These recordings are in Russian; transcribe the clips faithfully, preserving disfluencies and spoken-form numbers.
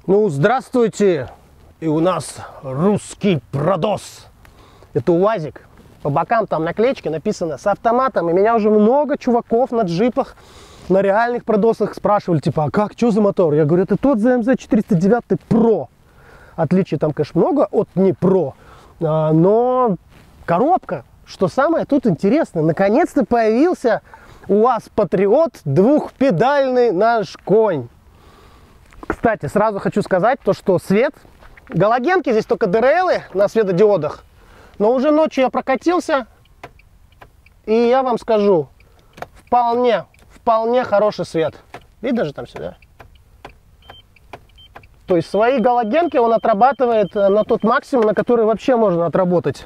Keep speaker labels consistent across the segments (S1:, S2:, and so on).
S1: Ну, здравствуйте! И у нас русский продос. Это УАЗик. По бокам там наклеечки написано с автоматом. И меня уже много чуваков на джипах, на реальных продосах спрашивали, типа, а как, что за мотор? Я говорю, это тот зэ эм зэ четыреста девять Pro. Отличий там, конечно, много от не Pro. А, но коробка, что самое тут интересное, наконец-то появился УАЗ Патриот двухпедальный наш конь. Кстати, сразу хочу сказать, то, что свет, галогенки, здесь только ди эр элы на светодиодах, но уже ночью я прокатился, и я вам скажу, вполне, вполне хороший свет. Видно же там сюда? То есть свои галогенки он отрабатывает на тот максимум, на который вообще можно отработать.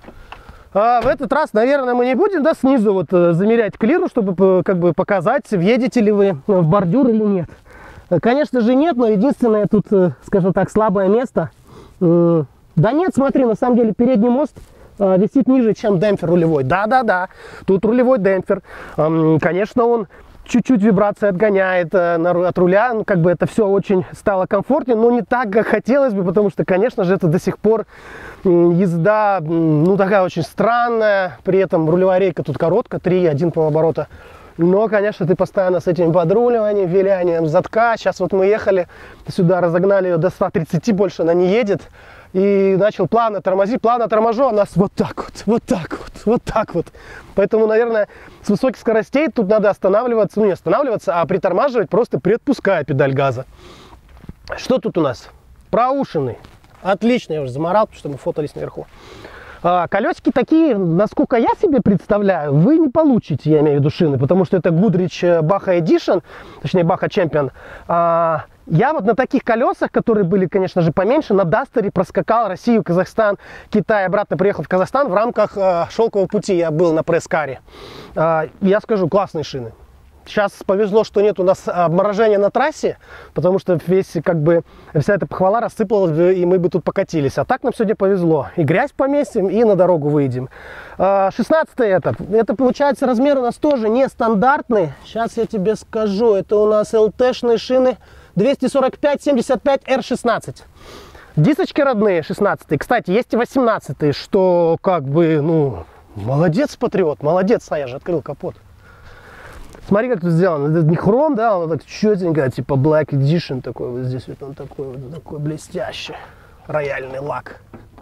S1: А в этот раз, наверное, мы не будем, да, снизу вот замерять клиру, чтобы как бы показать, въедете ли вы в бордюр или нет. Конечно же нет, но единственное тут, скажем так, слабое место. Да нет, смотри, на самом деле передний мост висит ниже, чем демпфер рулевой. Да-да-да, тут рулевой демпфер. Конечно, он чуть-чуть вибрации отгоняет от руля, ну, как бы это все очень стало комфортнее, но не так, как хотелось бы, потому что, конечно же, это до сих пор езда, ну, такая очень странная. При этом рулевая рейка тут короткая, три и один полоборота. Но, конечно, ты постоянно с этим подруливанием, вилянием задка. Сейчас вот мы ехали сюда, разогнали ее до ста тридцати, больше она не едет. И начал плавно тормозить, плавно торможу, а нас вот так вот, вот так вот, вот так вот. Поэтому, наверное, с высоких скоростей тут надо останавливаться, ну не останавливаться, а притормаживать, просто приотпуская педаль газа. Что тут у нас? Проушины. Отлично, я уже заморал, потому что мы фотались наверху. А, колесики такие, насколько я себе представляю, вы не получите, я имею в виду шины, потому что это Goodrich Baja Edition, точнее Baja Champion. А, я вот на таких колесах, которые были, конечно же, поменьше, на Дастере проскакал Россию, Казахстан, Китай, обратно приехал в Казахстан в рамках а, шелкового пути. Я был на пресс-каре. А, я скажу, классные шины. Сейчас повезло, что нет у нас обморожения на трассе, потому что весь, как бы, вся эта похвала рассыпалась бы, и мы бы тут покатились. А так нам сегодня повезло. И грязь поместим, и на дорогу выйдем. шестнадцатый это. Это, получается, размер у нас тоже нестандартный. Сейчас я тебе скажу. Это у нас эл тэ-шные шины двести сорок пять семьдесят пять эр шестнадцать. Дисочки родные, шестнадцатый. Кстати, есть и восемнадцатый, что, как бы, ну, молодец, Патриот, молодец. А, я же открыл капот. Смотри, как тут сделано. Это не хром, да, он так четенько, типа Black Edition такой. Вот здесь вот он такой, вот такой блестящий. Рояльный лак.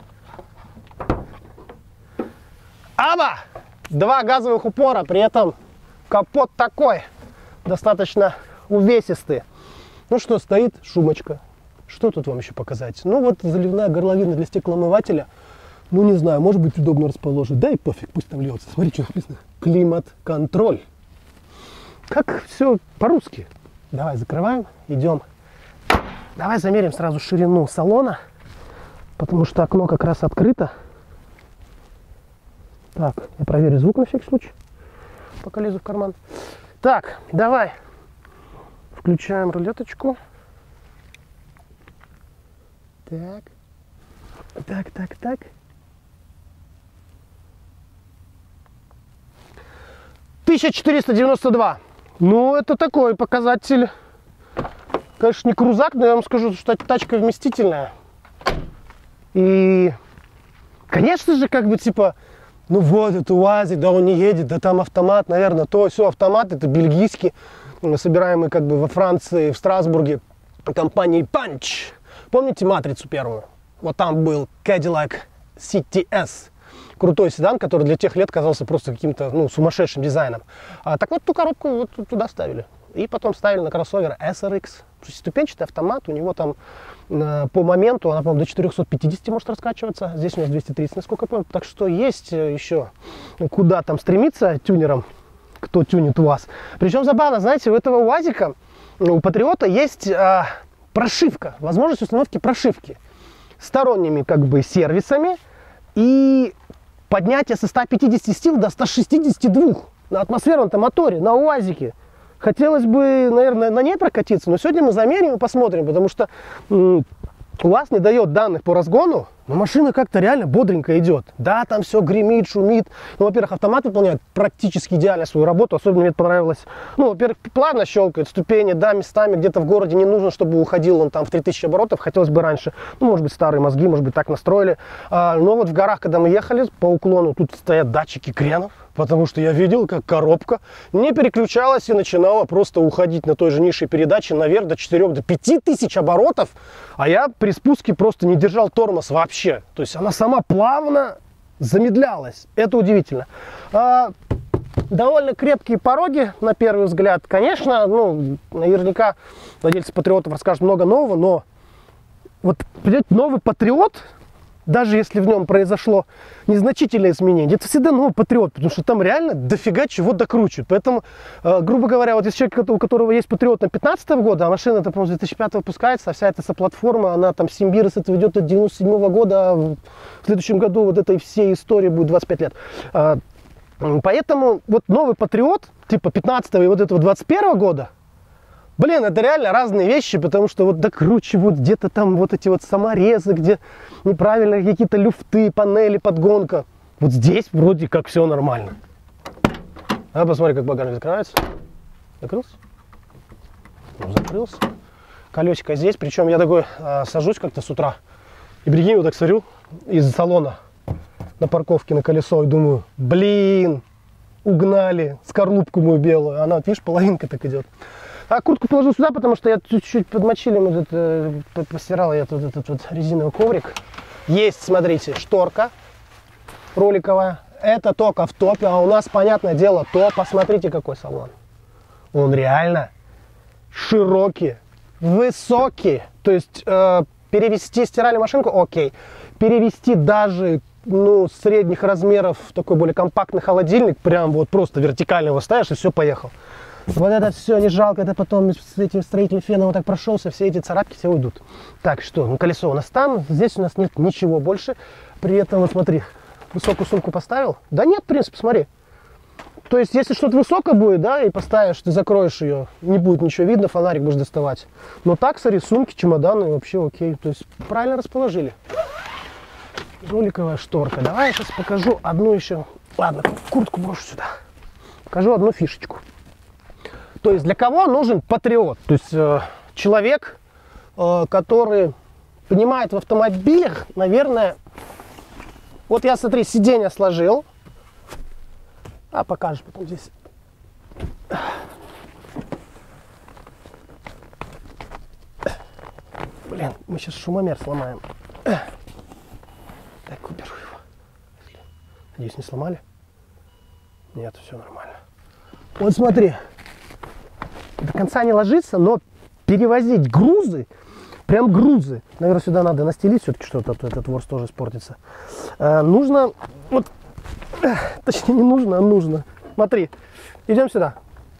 S1: Аба! Два газовых упора, при этом капот такой, достаточно увесистый. Ну что, стоит шумочка. Что тут вам еще показать? Ну вот заливная горловина для стеклоомывателя. Ну не знаю, может быть удобно расположить. Да и пофиг, пусть там льется. Смотри, что написано. Климат-контроль. Как все по-русски. Давай закрываем, идем. Давай замерим сразу ширину салона, потому что окно как раз открыто. Так, я проверю звук на всякий случай, пока лезу в карман. Так, давай. Включаем рулеточку. Так. Так, так, так. тысяча четыреста девяносто два. Ну, это такой показатель. Конечно, не крузак, но я вам скажу, что тачка вместительная. И, конечно же, как бы, типа, ну вот, это УАЗик, да он не едет, да там автомат, наверное, то, все, автомат, это бельгийский, собираемый, как бы, во Франции, в Страсбурге, компанией Punch. Помните «Матрицу» первую? Вот там был Cadillac си ти эс. Крутой седан, который для тех лет казался просто каким-то, ну, сумасшедшим дизайном. А, так вот, ту коробку вот туда ставили. И потом ставили на кроссовер эс эр икс. Шестиступенчатый автомат, у него там э, по моменту, она, по-моему, до четырёхсот пятидесяти может раскачиваться. Здесь у нас двести тридцать, насколько я помню. Так что есть еще куда там стремиться тюнерам, кто тюнит УАЗ. Причем забавно, знаете, у этого УАЗика, у Патриота есть э, прошивка, возможность установки прошивки сторонними, как бы, сервисами и поднятие со ста пятидесяти сил до ста шестидесяти двух на атмосферном-то моторе, на УАЗике. Хотелось бы, наверное, на ней прокатиться, но сегодня мы замерим и посмотрим, потому что у вас не дает данных по разгону, но машина как-то реально бодренько идет. Да, там все гремит, шумит. Ну, во-первых, автомат выполняет практически идеально свою работу. Особенно мне понравилось. Ну, во-первых, плавно щелкает ступени, да, местами где-то в городе не нужно, чтобы уходил он там в три тысячи оборотов. Хотелось бы раньше. Ну, может быть, старые мозги, может быть, так настроили. А, но вот в горах, когда мы ехали по уклону, тут стоят датчики кренов. Потому что я видел, как коробка не переключалась и начинала просто уходить на той же низшей передаче наверх до четырёх, до пяти тысяч оборотов. А я при спуске просто не держал тормоз вообще. То есть она сама плавно замедлялась. Это удивительно. А, довольно крепкие пороги, на первый взгляд. Конечно, ну, наверняка владельцы Патриотов расскажут много нового, но вот, понимаете, новый Патриот, даже если в нем произошло незначительное изменение, это всегда новый Патриот, потому что там реально дофига чего докручивают. Поэтому, э, грубо говоря, вот если человек, у которого есть Патриот на пятнадцатого года, а машина, это, по-моему, с две тысячи пятого выпускается, а вся эта платформа, она там Симбирос, это ведет от девяносто седьмого года, а в следующем году вот этой всей истории будет двадцать пять лет. Э, поэтому вот новый Патриот, типа пятнадцатого и вот этого двадцать первого года, блин, это реально разные вещи, потому что вот докручивают где-то там вот эти вот саморезы, где неправильно какие-то люфты, панели, подгонка. Вот здесь вроде как все нормально. А посмотри, как багажник закрывается. Закрылся? Ну, закрылся. Колесико здесь, причем я такой а, сажусь как-то с утра. И прикинь, вот так смотрю из салона на парковке на колесо и думаю, блин, угнали скорлупку мою белую. Она, вот, видишь, половинка так идет. А куртку положу сюда, потому что я чуть-чуть подмочили, мы тут, э, постирал я тут этот вот резиновый коврик. Есть, смотрите, шторка роликовая. Это только в топе, а у нас, понятное дело, топ. Посмотрите, какой салон. Он реально широкий, высокий. То есть э, перевести стиральную машинку, окей. Перевести даже, ну, средних размеров в такой более компактный холодильник, прям вот просто вертикально его ставишь и все, поехал. Вот это все не жалко, это потом с этим строительным феном вот так прошелся, все эти царапки все уйдут. Так, что, ну, колесо у нас там, здесь у нас нет ничего больше. При этом, вот смотри, высокую сумку поставил. Да нет, в принципе, смотри. То есть, если что-то высокое будет, да, и поставишь, ты закроешь ее, не будет ничего видно, фонарик будешь доставать. Но так, смотри, сумки, чемоданы, вообще окей. То есть, правильно расположили. Роликовая шторка. Давай я сейчас покажу одну еще. Ладно, куртку брошу сюда. Покажу одну фишечку. То есть для кого нужен Патриот? То есть э, человек, э, который понимает в автомобилях, наверное, вот я, смотри, сиденье сложил, а покажешь потом здесь. Блин, мы сейчас шумомер сломаем. Так, уберу его. Надеюсь, не сломали? Нет, все нормально. Вот смотри. До конца не ложится, но перевозить грузы, прям грузы, наверное, сюда надо настелить все-таки что-то, а то этот ворс тоже испортится. А, нужно, вот, точнее не нужно, а нужно. Смотри, идем сюда.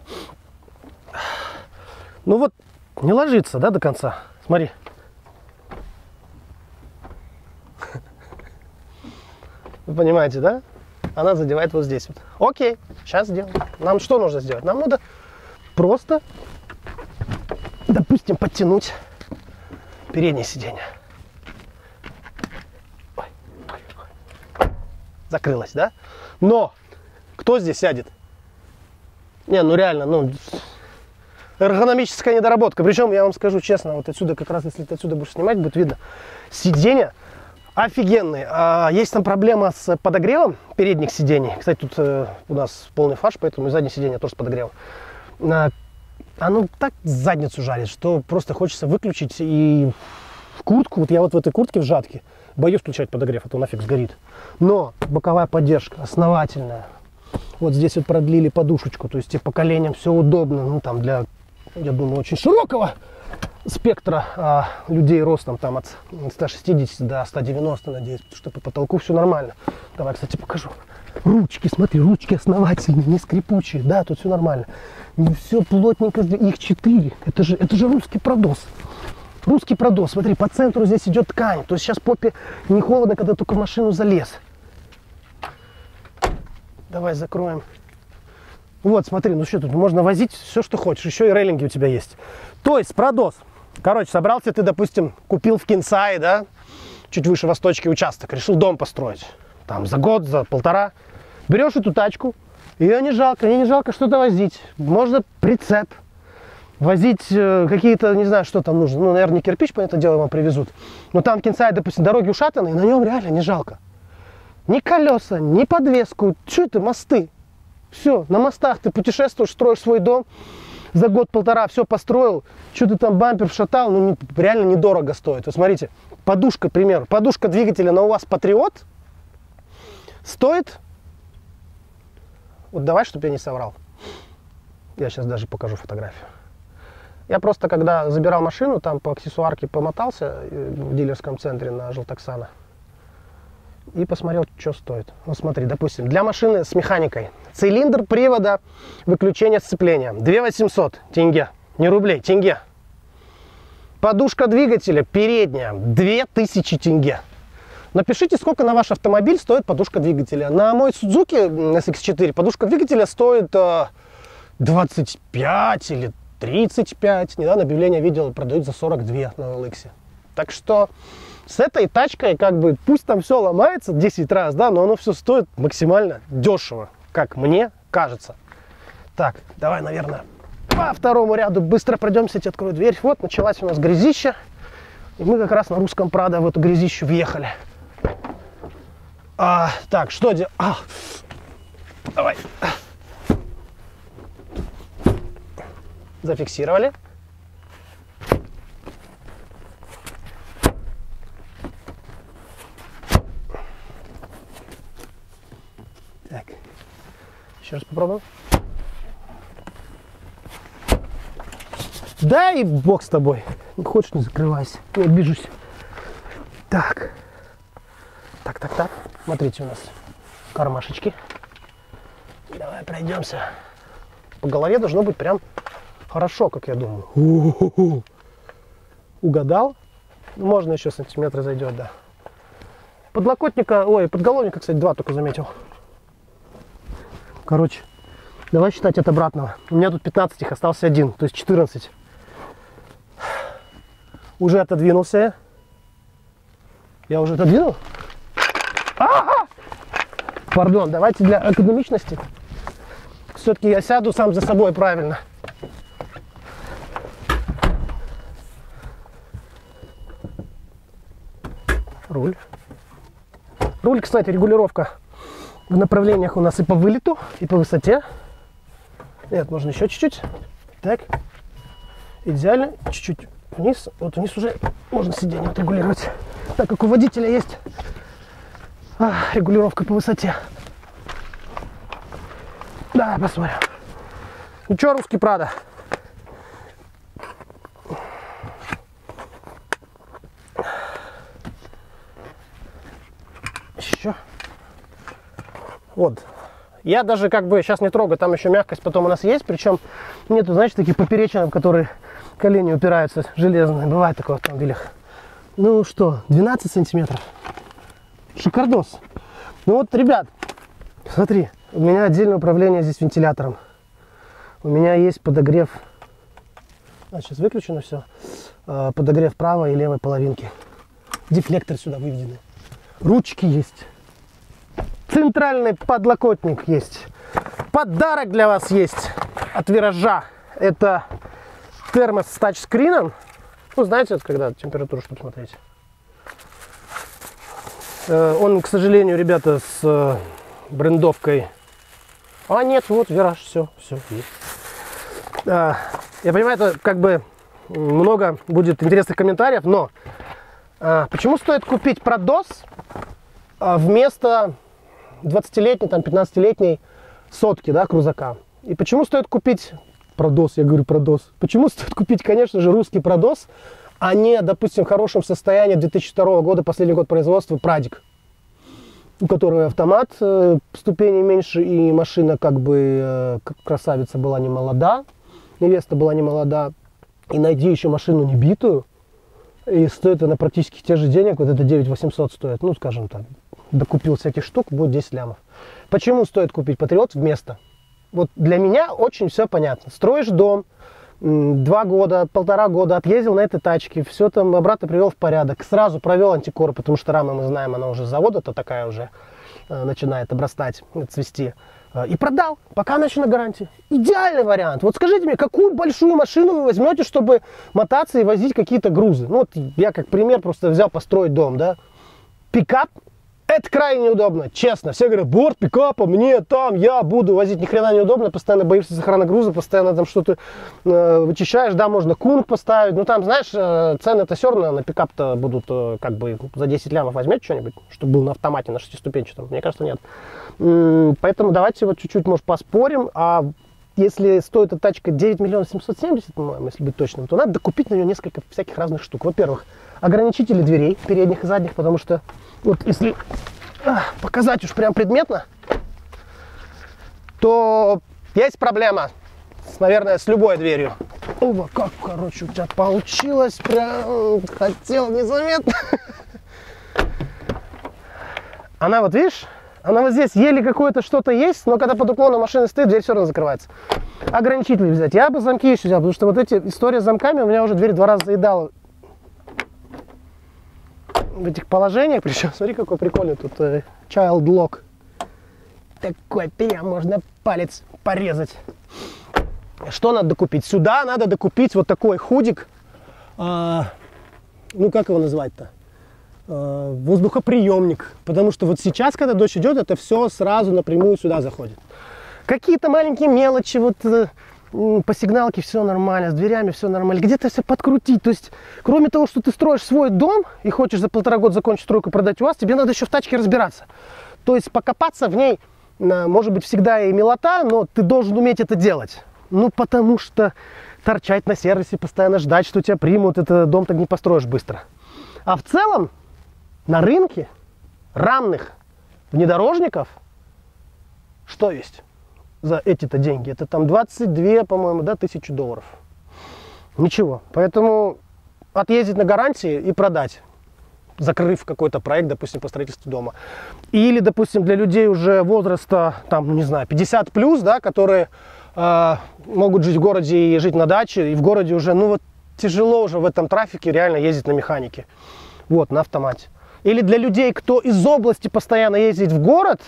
S1: Ну вот, не ложится, да, до конца. Смотри. Вы понимаете, да? Она задевает вот здесь вот. Окей, сейчас сделаем. Нам что нужно сделать? Нам надо просто, допустим, подтянуть переднее сиденье. Ой, ой, ой. Закрылось, да? Но кто здесь сядет? Не, ну реально, ну, эргономическая недоработка. Причем, я вам скажу честно, вот отсюда, как раз, если ты отсюда будешь снимать, будет видно, сиденья офигенные. А, есть там проблема с подогревом передних сидений. Кстати, тут э, у нас полный фарш, поэтому и заднее сиденье тоже с подогревом. А, оно так задницу жарит, что просто хочется выключить и в куртку. Вот я вот в этой куртке в жатке боюсь включать подогрев, а то нафиг сгорит. Но боковая поддержка основательная. Вот здесь вот продлили подушечку, то есть и по коленям все удобно. Ну там для, я думаю, очень широкого спектра а, людей ростом там от ста шестидесяти до ста девяноста, надеюсь, потому что по потолку все нормально. Давай, кстати, покажу. Ручки, смотри, ручки основательные, не скрипучие, да, тут все нормально. Все плотненько, их четыре. Это же, это же русский продос. Русский продос, смотри, по центру здесь идет ткань. То есть сейчас попе не холодно, когда только в машину залез. Давай закроем. Вот, смотри, ну что тут, можно возить все, что хочешь. Еще и рейлинги у тебя есть. То есть продос. Короче, собрался ты, допустим, купил в Кинсае, да, чуть выше Восточки участок, решил дом построить. Там за год, за полтора. Берешь эту тачку, ее не жалко, мне не жалко что-то возить. Можно прицеп. Возить э, какие-то, не знаю, что там нужно. Ну, наверное, не кирпич, понятное дело, вам привезут. Но там в Кинсае, допустим, дороги ушатанные, на нем реально не жалко. Ни колеса, ни подвеску. Что это, мосты? Все, на мостах ты путешествуешь, строишь свой дом. За год-полтора все построил. Что ты там бампер вшатал, ну, не, реально недорого стоит. Вот смотрите, подушка, к примеру. Подушка двигателя на УАЗ Патриот стоит... Вот давай, чтобы я не соврал. Я сейчас даже покажу фотографию. Я просто, когда забирал машину, там по аксессуарке помотался в дилерском центре на Желтоксана и посмотрел, что стоит. Вот смотри, допустим, для машины с механикой цилиндр привода, выключение сцепления две тысячи восемьсот тенге, не рублей, тенге. Подушка двигателя передняя две тысячи тенге. Напишите, сколько на ваш автомобиль стоит подушка двигателя. На мой Suzuki эс икс четыре подушка двигателя стоит двадцать пять или тридцать пять. Недавно объявление видел, продают за сорок два на эл икс. Так что с этой тачкой, как бы, пусть там все ломается десять раз, да, но оно все стоит максимально дешево, как мне кажется. Так, давай, наверное, по второму ряду быстро пройдемся, я тебе открою дверь. Вот, началась у нас грязища. И мы как раз на русском Прадо в эту грязищу въехали. А, так, что делать? А, давай. Зафиксировали. Так, еще раз попробуем. Да и бог с тобой. Не хочешь, не закрывайся. Не обижусь. Так. Так, так, так. Смотрите, у нас кармашечки. Давай пройдемся. По голове должно быть прям хорошо, как я думаю. У-у-у-у. Угадал? Можно еще сантиметр зайдет, да. Подлокотника, ой, подголовника, кстати, два только заметил. Короче, давай считать от обратного. У меня тут пятнадцать, их остался один, то есть четырнадцать. Уже отодвинулся я. Я уже отодвинул? А-а-а! Пардон, давайте для экономичности. Все-таки я сяду сам за собой правильно. Руль. Руль, кстати, регулировка в направлениях у нас и по вылету, и по высоте. Нет, можно еще чуть-чуть. Так. Идеально. Чуть-чуть вниз. Вот вниз уже можно сиденье отрегулировать. Так как у водителя есть а, регулировка по высоте. Да, посмотрим. Ну что, русский Прадо? Еще. Вот. Я даже как бы сейчас не трогаю, там еще мягкость потом у нас есть, причем нету, знаете, таких поперечин, в которые колени упираются железные. Бывает такое в автомобилях. Ну что, двенадцать сантиметров. Шикардос. Ну вот, ребят, смотри, у меня отдельное управление здесь вентилятором. У меня есть подогрев. А, сейчас выключено все. Подогрев правой и левой половинки. Дефлектор сюда выведены. Ручки есть. Центральный подлокотник есть. Подарок для вас есть от Виража. Это термос с тачскрином. Ну, знаете, это когда температуру, чтобы смотреть. Он, к сожалению, ребята, с брендовкой. А нет, вот Вираж, все, все есть. Я понимаю, это как бы много будет интересных комментариев, но почему стоит купить Продос вместо двадцатилетней, там, пятнадцатилетней сотки, да, крузака? И почему стоит купить Продос, я говорю Продос. Почему стоит купить, конечно же, русский Продос, а не, допустим, в хорошем состоянии две тысячи второго года, последний год производства, Прадик, у которого автомат, э, ступеней меньше, и машина как бы э, красавица была не молода, невеста была не молода, и найди еще машину не битую, и стоит она практически тех же денег, вот это девять тысяч восемьсот стоит, ну, скажем так, докупил всяких штук, будет десять лямов. Почему стоит купить Патриот вместо? Вот для меня очень все понятно. Строишь дом, Два года, полтора года отъездил на этой тачке, все там обратно привел в порядок. Сразу провел антикор, потому что рама, мы знаем, она уже с завода-то такая уже э, начинает обрастать, цвести. Э, и продал, пока она еще на гарантии. Идеальный вариант. Вот скажите мне, какую большую машину вы возьмете, чтобы мотаться и возить какие-то грузы? Ну вот я как пример просто взял построить дом, да. Пикап. Это крайне неудобно, честно. Все говорят, борт пикапа, мне там, я буду возить. Ни хрена неудобно, постоянно боишься захрана груза, постоянно там что-то э, вычищаешь. Да, можно кунг поставить. Ну там, знаешь, э, цены-то все равно на пикап-то будут э, как бы за десять лямов возьмете что-нибудь, чтобы был на автомате, на шестиступенчатом. Мне кажется, нет. М-м, поэтому давайте вот чуть-чуть, может, поспорим. А если стоит эта тачка девять миллионов семьсот семьдесят, по-моему, если быть точным, то надо докупить на нее несколько всяких разных штук. Во-первых, ограничители дверей, передних и задних, потому что вот если а, показать уж прям предметно, то есть проблема, с, наверное, с любой дверью. Ова, как, короче, у тебя получилось, прям хотел незаметно. Она вот, видишь, она вот здесь еле какое-то что-то есть, но когда под уклоном машины стоит, дверь все равно закрывается. Ограничители взять. Я бы замки еще взял, потому что вот эти истории с замками у меня уже дверь два раза заедала. В этих положениях, причем, смотри, какой прикольный тут э, child lock. Такой прям можно палец порезать. Что надо докупить? Сюда надо докупить вот такой худик. Э, ну, как его назвать-то? Э, воздухоприемник. Потому что вот сейчас, когда дождь идет, это все сразу напрямую сюда заходит. Какие-то маленькие мелочи, вот... Э, по сигналке все нормально, с дверями все нормально, где-то все подкрутить. То есть, кроме того, что ты строишь свой дом и хочешь за полтора года закончить стройку и продать УАЗ, тебе надо еще в тачке разбираться. То есть, покопаться в ней, может быть, всегда и милота, но ты должен уметь это делать. Ну, потому что торчать на сервисе, постоянно ждать, что тебя примут, это дом так не построишь быстро. А в целом, на рынке рамных внедорожников что есть? За эти-то деньги. Это там двадцать две, по-моему, да, тысячи долларов. Ничего. Поэтому отъездить на гарантии и продать, закрыв какой-то проект, допустим, по строительству дома. Или, допустим, для людей уже возраста, там, не знаю, пятьдесят плюс, да, которые э, могут жить в городе и жить на даче, и в городе уже, ну вот, тяжело уже в этом трафике реально ездить на механике. Вот, на автомате. Или для людей, кто из области постоянно ездит в город,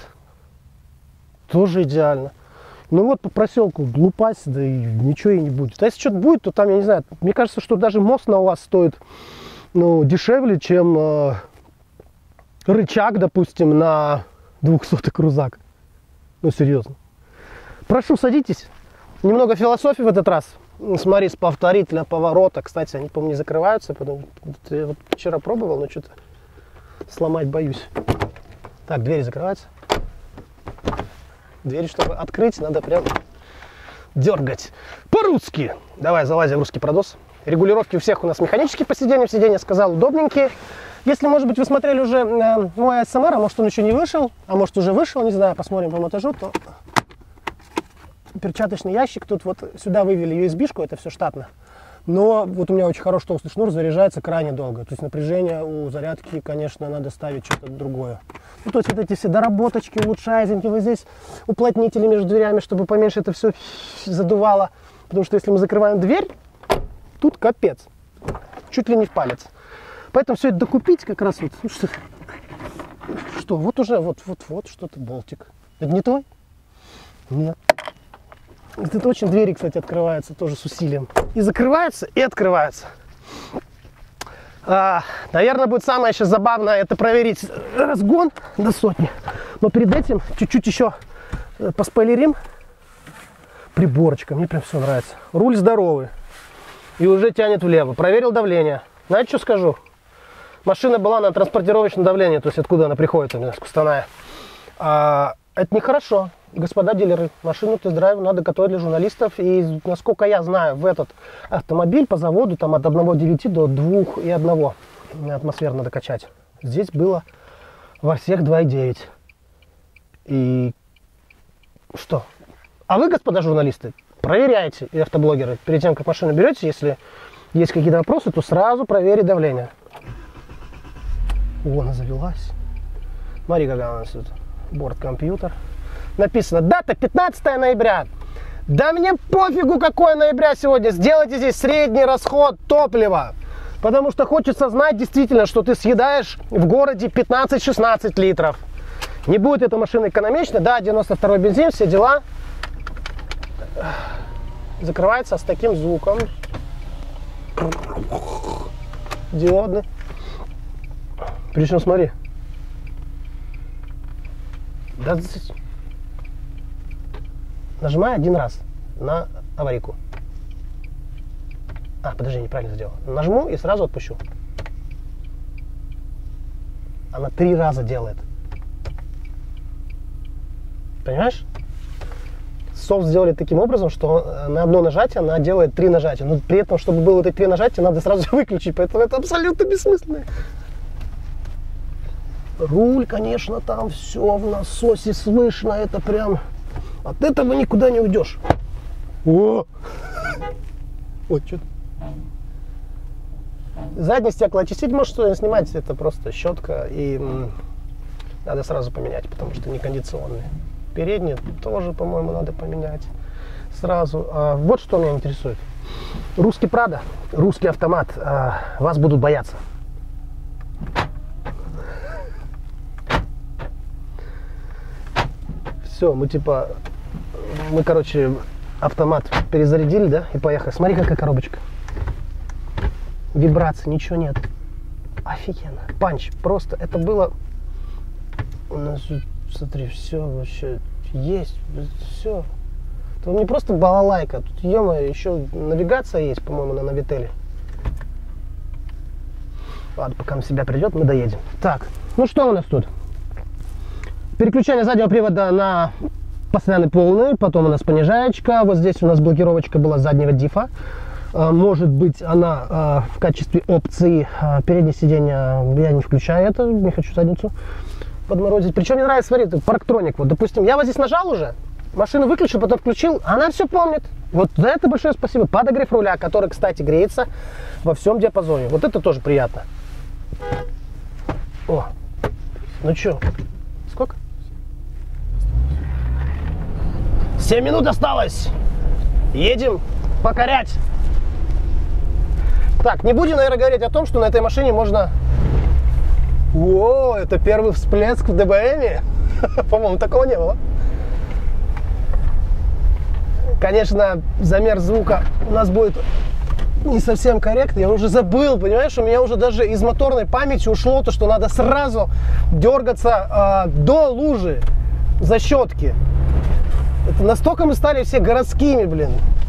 S1: тоже идеально. Ну вот по проселку глупась, да и ничего и не будет. А если что-то будет, то там, я не знаю, мне кажется, что даже мост на УАЗ стоит, ну, дешевле, чем э, рычаг, допустим, на двухсотый крузак. Ну, серьезно. Прошу, садитесь. Немного философии в этот раз. Смотри, с повторителя поворота. Кстати, они, по-моему, не закрываются. Потому что я вот вчера пробовал, но что-то сломать боюсь. Так, двери закрываются. Дверь, чтобы открыть, надо прям дергать. По-русски. Давай, залазим в русский продос. Регулировки у всех у нас механические по сиденью. Сиденья, сказал, удобненькие. Если, может быть, вы смотрели уже э, мой эй эс эм ар, а может, он еще не вышел, а может, уже вышел, не знаю, посмотрим по монтажу, то перчаточный ящик. Тут вот сюда вывели ю эс би-шку, это все штатно. Но вот у меня очень хороший толстый шнур, заряжается крайне долго. То есть напряжение у зарядки, конечно, надо ставить что-то другое. Ну, то есть вот эти все доработочки, улучшайзинги, вот здесь уплотнители между дверями, чтобы поменьше это все задувало. Потому что если мы закрываем дверь, тут капец. Чуть ли не в палец. Поэтому все это докупить как раз вот. Ну, что, что, вот уже, вот-вот-вот, что-то болтик. Это не твой? Нет. Это очень двери, кстати, открываются тоже с усилием. И закрываются, и открываются. А, наверное, будет самое сейчас забавное, это проверить разгон до сотни. Но перед этим чуть-чуть еще поспойлерим. Приборочка, мне прям все нравится. Руль здоровый. И уже тянет влево. Проверил давление. Знаете, что скажу? Машина была на транспортировочном давлении, то есть откуда она приходит, у меня Кустаная. А, это нехорошо. Господа дилеры, машину тест-драйв надо готовить для журналистов. И, насколько я знаю, в этот автомобиль по заводу там от одного целых девяти до двух и одного атмосфер надо качать. Здесь было во всех два и девять. И что? А вы, господа журналисты, проверяйте, и автоблогеры, перед тем, как машину берете, если есть какие-то вопросы, то сразу проверить давление. О, она завелась. Смотри, какая у нас тут борт-компьютер. Написано дата пятнадцатое ноября. Да мне пофигу, какое ноября сегодня. Сделайте здесь средний расход топлива. Потому что хочется знать действительно, что ты съедаешь в городе пятнадцать-шестнадцать литров. Не будет эта машина экономичной. Да, девяносто второй бензин, все дела. Закрывается с таким звуком. Диодный. Причем смотри. Да, нажимай один раз на аварийку. А, подожди, неправильно сделал. Нажму и сразу отпущу. Она три раза делает. Понимаешь? Софт сделали таким образом, что на одно нажатие она делает три нажатия. Но при этом, чтобы было вот эти три нажатия, надо сразу выключить. Поэтому это абсолютно бессмысленно. Руль, конечно, там все в насосе слышно. Это прям... От этого никуда не уйдешь. О! Вот что-то. Задний стеклоочиститель можешь снимать. Это просто щетка. И надо сразу поменять, потому что не кондиционные. Передние тоже, по-моему, надо поменять сразу. А вот что меня интересует. Русский Прадо, русский автомат. А, вас будут бояться. Все, мы типа... Мы, короче, автомат перезарядили, да? И поехали. Смотри, какая коробочка. Вибрации, ничего нет. Офигенно. Панч. Просто это было... У нас, смотри, все вообще есть. Все. Это не просто балалайка. Тут, ё-моё, еще навигация есть, по-моему, на Навителе. Ладно, пока на себя придет, мы доедем. Так, ну что у нас тут? Переключение заднего привода на постоянный полный. Потом у нас понижаечка. Вот здесь у нас блокировочка была заднего дифа. Может быть, она в качестве опции переднее сиденье, я не включаю это, не хочу задницу подморозить. Причем мне нравится, смотри, парктроник. Вот, допустим, я вот здесь нажал уже, машину выключил, потом включил, она все помнит. Вот за это большое спасибо. Подогрев руля, который, кстати, греется во всем диапазоне. Вот это тоже приятно. О, ну что, сколько? семь минут осталось. Едем покорять. Так, не будем, наверное, говорить о том, что на этой машине можно... О, это первый всплеск в ДБМе. По-моему, такого не было. Конечно, замер звука у нас будет не совсем корректный. Я уже забыл, понимаешь, у меня уже даже из моторной памяти ушло то, что надо сразу дергаться э, до лужи защетки. Это настолько мы стали все городскими, блин.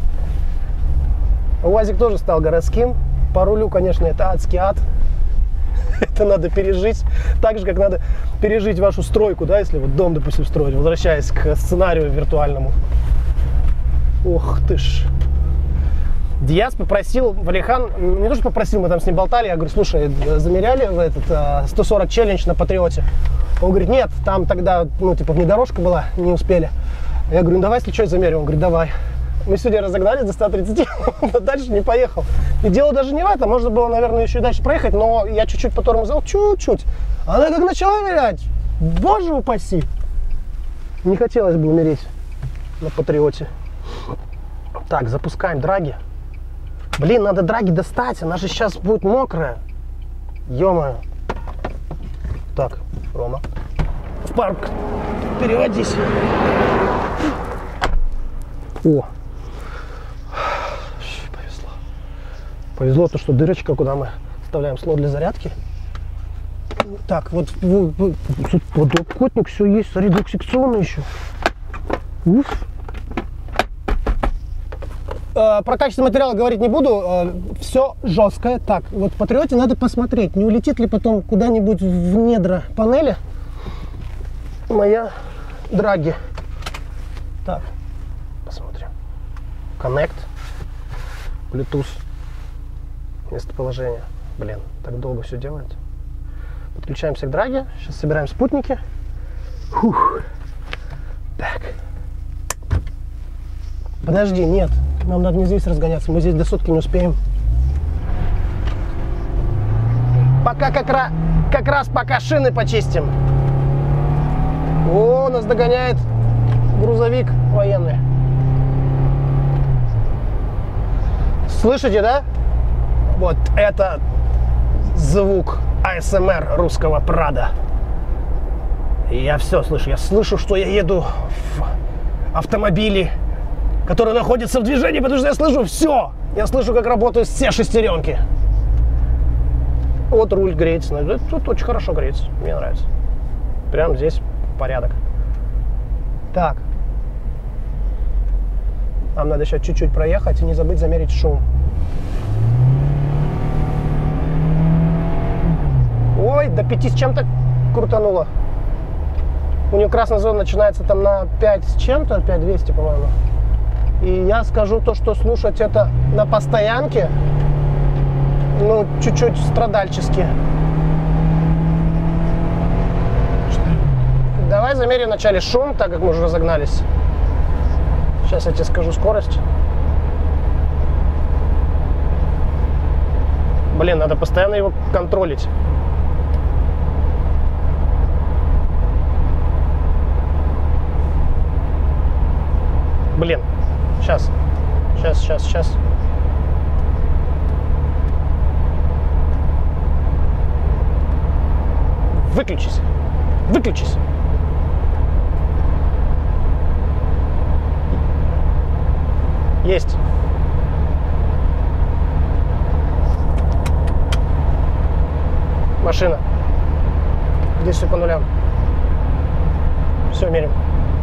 S1: УАЗик тоже стал городским. По рулю, конечно, это адский ад. Это надо пережить. Так же, как надо пережить вашу стройку, да, если вот дом, допустим, строить, возвращаясь к сценарию виртуальному. Ох ты ж. Диас попросил, Валихан, не то что попросил, мы там с ним болтали, я говорю, слушай, замеряли в этот сто сорок челлендж на Патриоте? Он говорит, нет, там тогда, ну, типа, внедорожка была, не успели. Я говорю, ну, давай, если что, замерим. Он говорит, давай. Мы сегодня разогнались до ста тридцати, дальше не поехал. И дело даже не в этом, можно было, наверное, еще и дальше проехать, но я чуть-чуть по тормозал, чуть-чуть. Она как начала вилять, боже упаси. Не хотелось бы умереть на Патриоте. Так, запускаем драги. Блин, надо драги достать, она же сейчас будет мокрая. Ё-моё. Так, Рома, в парк переводись. О, повезло. Повезло то, что дырочка, куда мы вставляем слот для зарядки. Так, вот тут подлокотник, все есть, смотри, двухсекционный еще. Уф. Про качество материала говорить не буду, все жесткое. Так, вот в Патриоте надо посмотреть, не улетит ли потом куда-нибудь в недра панели моя драги. Так, посмотрим. Connect, Bluetooth, местоположение. Блин, так долго все делает. Подключаемся к драге, сейчас собираем спутники. Фух. Так. Подожди, нет. Нам надо не здесь разгоняться, мы здесь до сотки не успеем. Пока как, раз, как раз пока шины почистим. О, нас догоняет грузовик военный. Слышите, да? Вот это звук а эс эм ар русского Прада. И я все слышу. Я слышу, что я еду в автомобиле, который находится в движении, потому что я слышу все. Я слышу, как работают все шестеренки. Вот руль греется. Тут очень хорошо греется. Мне нравится. Прямо здесь порядок. Так. Нам надо сейчас чуть-чуть проехать и не забыть замерить шум. Ой, до пяти с чем-то крутануло. У нее красная зона начинается там на пять с чем-то, пять двести, по-моему. И я скажу то, что слушать это на постоянке, ну, чуть-чуть страдальчески. Давай замерим вначале шум, так как мы уже разогнались. Сейчас я тебе скажу скорость. Блин, надо постоянно его контролить. Блин, сейчас, сейчас, сейчас, сейчас. Выключись, выключись. Есть. Машина. Здесь все по нулям. Все, мерим.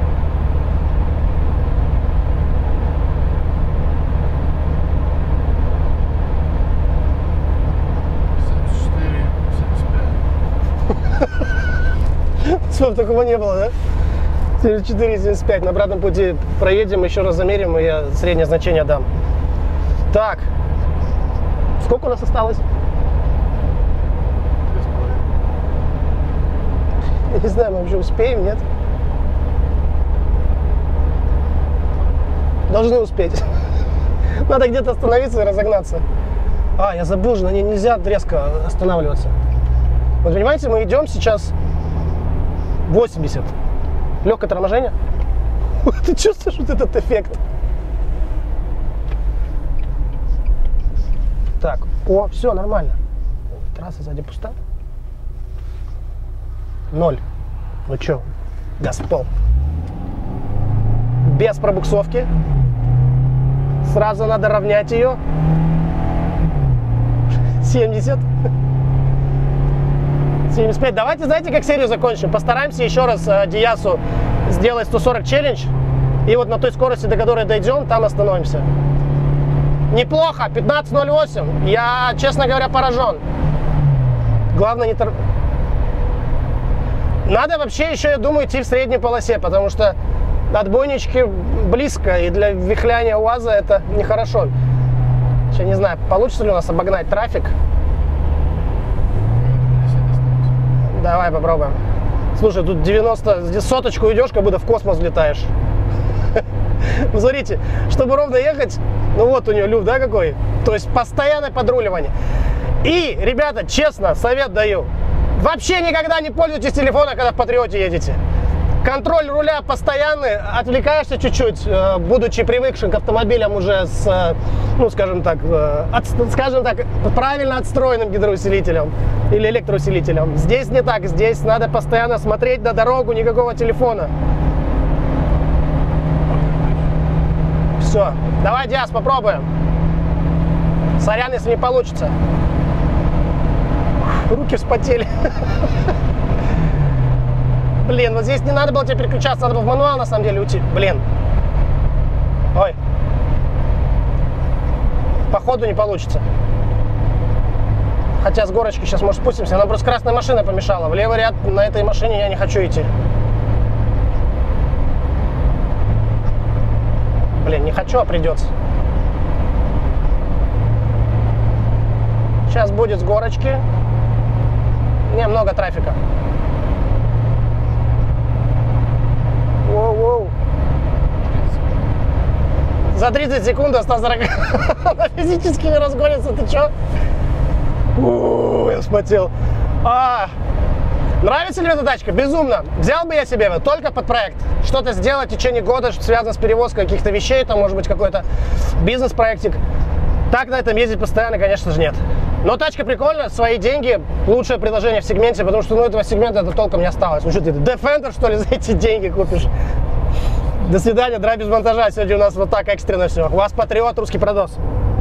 S1: Чтобы такого не было, да? семьдесят четыре семьдесят пять. На обратном пути проедем, еще раз замерим, и я среднее значение дам. Так. Сколько у нас осталось? Я не знаю, мы вообще успеем, нет? Должны успеть. Надо где-то остановиться и разогнаться. А, я забыл же, на ней нельзя резко останавливаться. Вот понимаете, мы идем сейчас восемьдесят. Легкое торможение. Ты чувствуешь вот этот эффект? Так, о, все, нормально. Трасса сзади пуста. Ноль. Ну что, газ в пол. Без пробуксовки. Сразу надо равнять ее. семьдесят. семьдесят пять. Давайте, знаете, как серию закончим? Постараемся еще раз э, Диасу сделать сто сорок челлендж. И вот на той скорости, до которой дойдем, там остановимся. Неплохо, пятнадцать ноль восемь. Я, честно говоря, поражен. Главное не тор... Надо вообще еще, я думаю, идти в средней полосе, потому что отбойнички близко, и для вихляния УАЗа это нехорошо. Сейчас не знаю, получится ли у нас обогнать трафик. Давай попробуем. Слушай, тут девяносто, здесь соточку идешь, как будто в космос летаешь. Ну, смотрите, чтобы ровно ехать, ну вот у нее люфт, да, какой? То есть постоянное подруливание. И, ребята, честно, совет даю. Вообще никогда не пользуйтесь телефоном, когда в Патриоте едете. Контроль руля постоянный, отвлекаешься чуть-чуть, будучи привыкшим к автомобилям уже с, ну, скажем так, от, скажем так, правильно отстроенным гидроусилителем или электроусилителем. Здесь не так, здесь надо постоянно смотреть на дорогу, никакого телефона. Все, давай, Диас, попробуем. Сорян, если не получится. Руки вспотели. Блин, вот здесь не надо было тебе переключаться, надо было в мануал на самом деле уйти. Блин. Ой. Походу не получится. Хотя с горочки сейчас, может, спустимся. Нам просто красная машина помешала. В левый ряд на этой машине я не хочу идти. Блин, не хочу, а придется. Сейчас будет с горочки. Немного трафика. Воу-воу. За тридцать секунд до ста сорока. Она физически не разгонится. Ты чё? У-у-у, я вспотел. А, нравится ли эта тачка? Безумно. Взял бы я себе его только под проект. Что-то сделать в течение года, что связано с перевозкой каких-то вещей. Там может быть какой-то бизнес-проектик. Так на этом ездить постоянно, конечно же, нет. Но тачка прикольная, свои деньги, лучшее предложение в сегменте, потому что ну, этого сегмента это толком не осталось. Ну что ты, Defender, что ли, за эти деньги купишь? До свидания, драйв без монтажа. Сегодня у нас вот так экстренно все. У вас Патриот, русский продос.